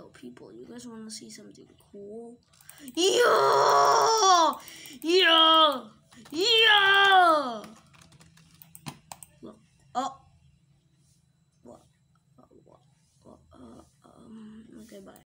Yo, people, you guys want to see something cool? Yo! Yo! Yo! Look. Oh. What? Okay, bye.